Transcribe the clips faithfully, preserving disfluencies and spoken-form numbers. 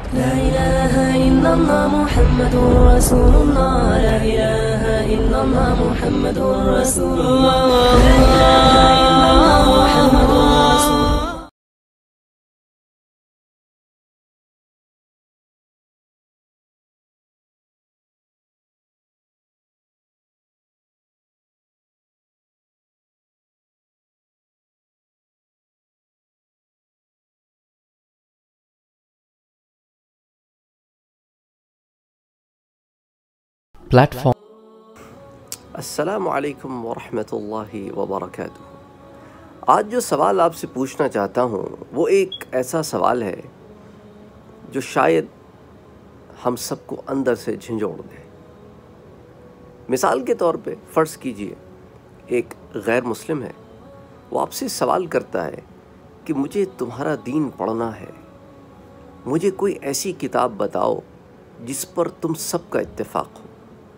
لا إله إلا الله محمد رسول الله. لا إله إلا الله محمد رسول الله. لا إله إلا الله محمد رسول الله. प्लेटफॉर्म। अस्सलामु अलैकुम वरहमतुल्लाहि वबरकातुहू। आज जो सवाल आपसे पूछना चाहता हूँ वो एक ऐसा सवाल है जो शायद हम सबको अंदर से झंझोड़ दे। मिसाल के तौर पे फ़र्ज़ कीजिए एक गैर मुस्लिम है, वो आपसे सवाल करता है कि मुझे तुम्हारा दीन पढ़ना है, मुझे कोई ऐसी किताब बताओ जिस पर तुम सबका इत्तेफाक हो।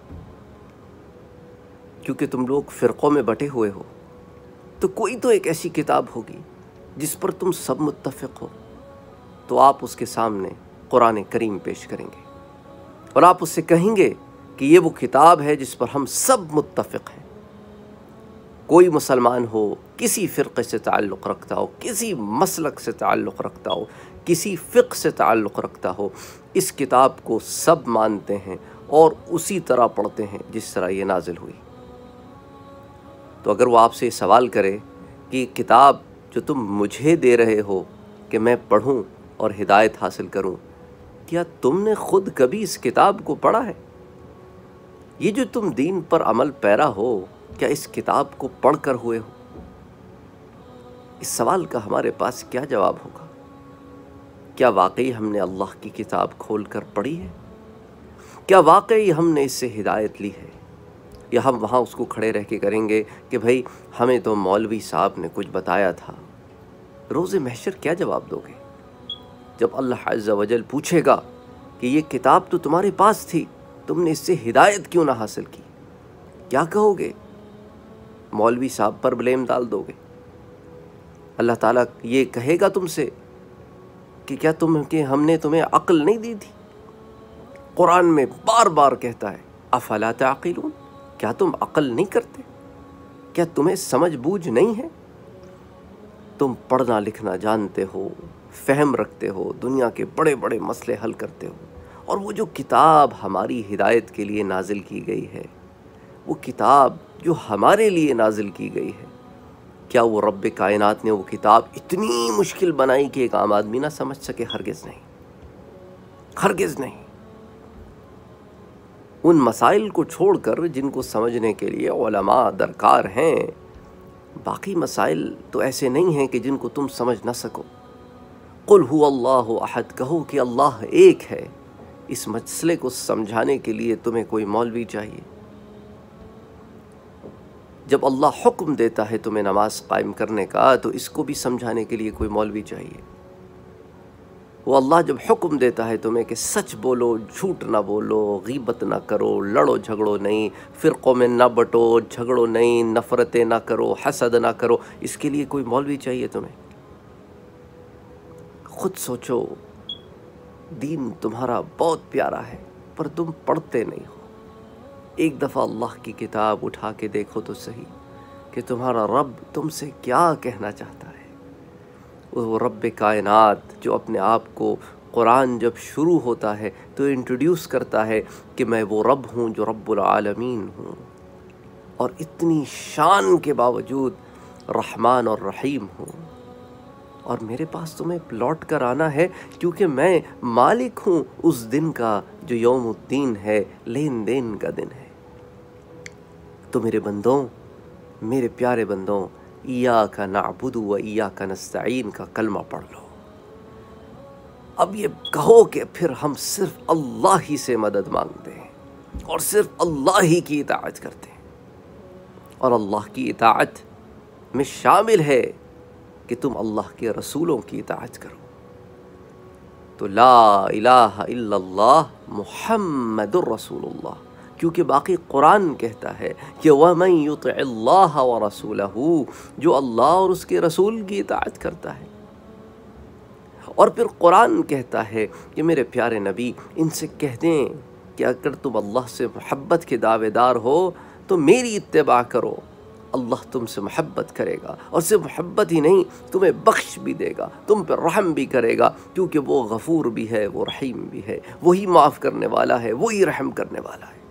क्योंकि तुम लोग फ़िरक़ों में बटे हुए हो तो कोई तो एक ऐसी किताब होगी जिस पर तुम सब मुत्तफ़िक़ हो। तो आप उसके सामने कुरान करीम पेश करेंगे और आप उससे कहेंगे कि ये वो किताब है जिस पर हम सब मुत्तफ़िक़ हैं। कोई मुसलमान हो, किसी फ़िरक़े से ताल्लुक़ रखता हो, किसी मसलक से ताल्लुक़ रखता हो, किसी फ़िक़्ह से ताल्लुक़ रखता हो, इस किताब को सब मानते हैं और उसी तरह पढ़ते हैं जिस तरह ये नाजिल हुई। तो अगर वो आपसे सवाल करे कि किताब जो तुम मुझे दे रहे हो कि मैं पढ़ूं और हिदायत हासिल करूं, क्या तुमने ख़ुद कभी इस किताब को पढ़ा है? ये जो तुम दीन पर अमल पैरा हो, क्या इस किताब को पढ़ कर हुए हो? इस सवाल का हमारे पास क्या जवाब होगा? क्या वाकई हमने अल्लाह की किताब खोल कर पढ़ी है? क्या वाकई हमने इससे हिदायत ली है? या हम वहाँ उसको खड़े रह के करेंगे कि भाई हमें तो मौलवी साहब ने कुछ बताया था। रोज़े महशर क्या जवाब दोगे जब अल्लाह अज़्ज़ा वजल पूछेगा कि ये किताब तो तुम्हारे पास थी, तुमने इससे हिदायत क्यों ना हासिल की? क्या कहोगे? मौलवी साहब पर ब्लेम डाल दोगे? अल्लाह ताला ये कहेगा तुमसे कि क्या तुम कि हमने तुम्हें अक्ल नहीं दी थी? कुरान में बार बार कहता है अफ़ला ताक़िलून, क्या तुम अक्ल नहीं करते? क्या तुम्हें समझ बूझ नहीं है? तुम पढ़ना लिखना जानते हो, फ़हम रखते हो, दुनिया के बड़े बड़े मसले हल करते हो, और वो जो किताब हमारी हिदायत के लिए नाजिल की गई है, वो किताब जो हमारे लिए नाजिल की गई है, क्या वो रब्ब कायनात ने वो किताब इतनी मुश्किल बनाई कि एक आम आदमी ना समझ सके? हरगिज़ नहीं, हरगिज़ नहीं। उन मसाइल को छोड़कर जिनको समझने के लिए उलमा दरकार हैं, बाकी मसाइल तो ऐसे नहीं हैं कि जिनको तुम समझ ना सको। कुल हु अल्लाहु अहद, कहो कि अल्लाह एक है। इस मसले को समझाने के लिए तुम्हें कोई मौलवी चाहिए? जब अल्लाह हुक्म देता है तुम्हें नमाज कायम करने का, तो इसको भी समझाने के लिए कोई मौलवी चाहिए। वो अल्लाह जब हुक्म देता है तुम्हें कि सच बोलो, झूठ ना बोलो, गीबत ना करो, लड़ो झगड़ो नहीं, फ़िरक़ों में ना बटो, झगड़ो नहीं, नफ़रतें ना करो, हसद ना करो, इसके लिए कोई मौलवी चाहिए तुम्हें? खुद सोचो, दीन तुम्हारा बहुत प्यारा है पर तुम पढ़ते नहीं हो। एक दफ़ा अल्लाह की किताब उठा के देखो तो सही कि तुम्हारा रब तुमसे क्या कहना चाहता है। वो रब्ब कायनात जो अपने आप को, कुरान जब शुरू होता है तो इंट्रोड्यूस करता है कि मैं वो रब हूँ जो रब्बुल आलमीन हूँ, और इतनी शान के बावजूद रहमान और रहीम हूँ, और मेरे पास तुम्हें लौट कर आना है क्योंकि मैं मालिक हूँ उस दिन का जो यौमुद्दीन है, लेन देन का दिन है। तो मेरे बंदों, मेरे प्यारे बंदों, इय्याका नअबुदु व इय्याका नस्तईन का कलमा पढ़ लो। अब ये कहो कि फिर हम सिर्फ अल्लाह ही से मदद मांगते हैं और सिर्फ अल्लाह ही की इताअत करते हैं, और अल्लाह की इताअत में शामिल है कि तुम अल्लाह के रसूलों की इताअत करो। तो ला इलाहा इल्लल्लाह मुहम्मदुर रसूलुल्लाह, क्योंकि बाकी कुरान कहता है कि वमन युतिअल्लाह व रसूलहू, जो अल्लाह और उसके रसूल की इताअत करता है اور پھر قرآن کہتا ہے کہ میرے پیارے نبی ان سے کہہ دیں کہ اگر تم اللہ سے محبت کے دعوے دار ہو تو میری اتباع کرو، اللہ تم سے محبت کرے گا، اور صرف محبت ہی نہیں تمہیں بخش بھی دے گا، تم پر رحم بھی کرے گا، کیونکہ وہ غفور بھی ہے، وہ رحیم بھی ہے، وہی معاف کرنے والا ہے، وہی رحم کرنے والا ہے۔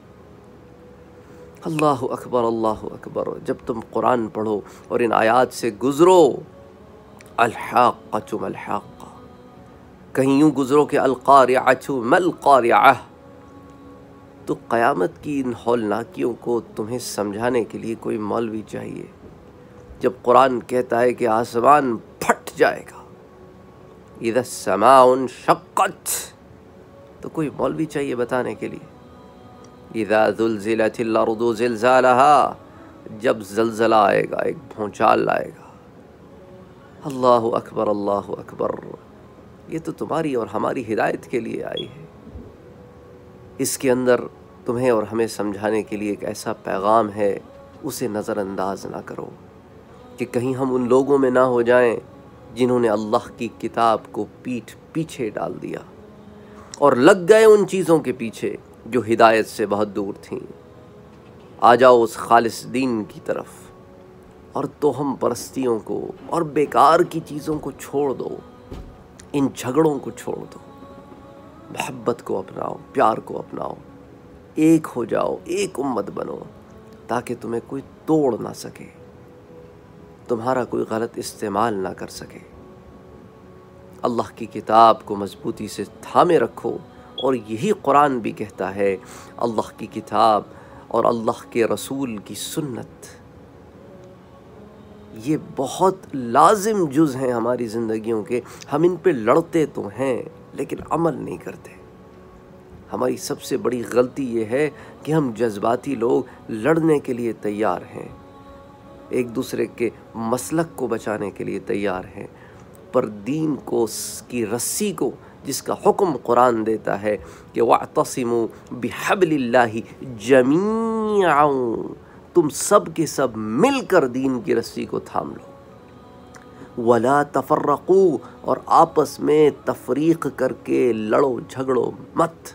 اللہ اکبر، اللہ اکبر۔ جب تم قرآن پڑھو اور ان آیات سے گزرو، الحاقۃ ما الحاقہ، کہیں یوں گزرو کہ القارعۃ ما القارعہ، تو قیامت کی ان ہولناکیوں کو تمہیں سمجھانے کے لیے کوئی مولوی چاہیے۔ جب قرآن کہتا ہے کہ آسمان پھٹ جائے گا، اذا السماء انشقت، تو کوئی مولوی چاہیے بتانے کے لیے۔ اذا زلزلت الارض زلزالہا، جب زلزلہ آئے گا، ایک بھونچال آئے گا۔ اللہ اکبر، اللہ اکبر۔ یہ تو تمہاری اور ہماری ہدایت کے لیے آئی ہے۔ اس کے اندر تمہیں اور ہمیں سمجھانے کے لیے ایک ایسا پیغام ہے، اسے نظر انداز نہ کرو کہ کہیں ہم ان لوگوں میں نہ ہو جائیں جنہوں نے اللہ کی کتاب کو پیٹھ پیچھے ڈال دیا اور لگ گئے ان چیزوں کے پیچھے جو ہدایت سے بہت دور تھیں۔ آ جاؤ اس خالص دین کی طرف اور توہم پرستیوں کو اور بیکار کی چیزوں کو چھوڑ دو، ان جھگڑوں کو چھوڑ دو، محبت کو اپناؤ، پیار کو اپناؤ، ایک ہو جاؤ، ایک امت بنو، تاکہ تمہیں کوئی توڑ نہ سکے، تمہارا کوئی غلط استعمال نہ کر سکے۔ اللہ کی کتاب کو مضبوطی سے تھامے رکھو، اور یہی قرآن بھی کہتا ہے اللہ کی کتاب اور اللہ کے رسول کی سنت یہ بہت لازم جز ہیں ہماری زندگیوں کے۔ ہم ان پہ لڑتے تو ہیں لیکن عمل نہیں کرتے۔ ہماری سب سے بڑی غلطی یہ ہے کہ ہم جذباتی لوگ لڑنے کے لیے تیار ہیں، ایک دوسرے کے مسلک کو بچانے کے لیے تیار ہیں، پر دین کو کی رسی کو جس کا حکم قرآن دیتا ہے کہ وَاعْتَصِمُوا بِحَبْلِ اللَّهِ جَمِيعًا، تم سب کے سب مل کر دین کی رسی کو تھام لو، وَلَا تَفَرَّقُوا، اور آپس میں تفریق کر کے لڑو جھگڑو مت۔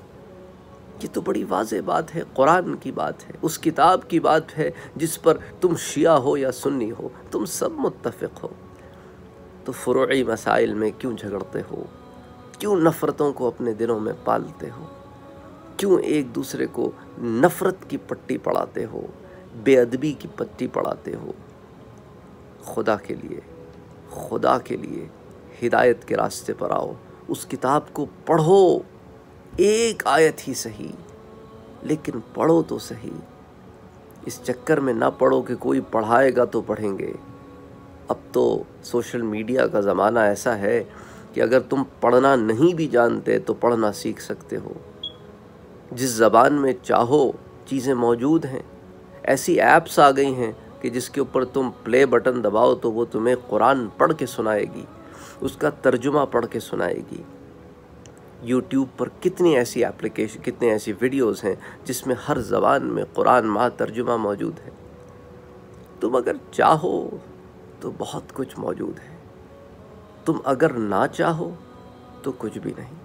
یہ تو بڑی واضح بات ہے، قرآن کی بات ہے، اس کتاب کی بات ہے جس پر تم شیعہ ہو یا سنی ہو، تم سب متفق ہو، تو فروعی مسائل میں کیوں جھگڑتے ہو؟ کیوں نفرتوں کو اپنے دلوں میں پالتے ہو؟ کیوں ایک دوسرے کو نفرت کی پٹی پڑھاتے ہو، بے ادبی کی پٹی پڑھاتے ہو؟ خدا کے لیے، خدا کے لیے ہدایت کے راستے پر آؤ، اس کتاب کو پڑھو، ایک آیت ہی صحیح لیکن پڑھو تو صحیح۔ اس چکر میں نہ پڑھو کہ کوئی پڑھائے گا تو پڑھیں گے۔ اب تو سوشل میڈیا کا زمانہ ایسا ہے کہ اگر تم پڑھنا نہیں بھی جانتے تو پڑھنا سیکھ سکتے ہو، جس زبان میں چاہو چیزیں موجود ہیں۔ ایسی ایپس آ گئی ہیں کہ جس کے اوپر تم پلے بٹن دباؤ تو وہ تمہیں قرآن پڑھ کے سنائے گی، اس کا ترجمہ پڑھ کے سنائے گی۔ یوٹیوب پر کتنی ایسی ایپلیکیشن، کتنے ایسی ویڈیوز ہیں جس میں ہر زبان میں قرآن مع ترجمہ موجود ہے۔ تم اگر چاہو تو بہت کچھ موجود ہے، تم اگر نہ چاہو تو کچھ بھی نہیں۔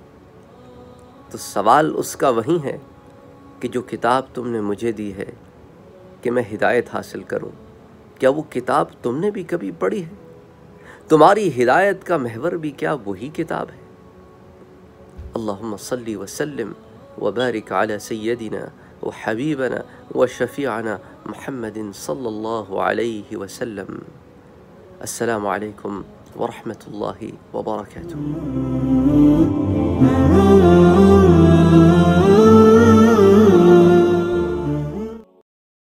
تو سوال اس کا وہی ہے کہ جو کتاب تم نے مجھے دی ہے کہ میں ہدایت حاصل کروں، کیا وہ کتاب تم نے بھی کبھی پڑھی ہے؟ تمہاری ہدایت کا محور بھی کیا وہی کتاب ہے؟ اللہم صلی وسلم وبارک علی سیدنا وحبیبنا وشفیعنا محمد صلی اللہ علیہ وسلم۔ السلام علیکم ورحمۃ اللہ وبرکاتہ۔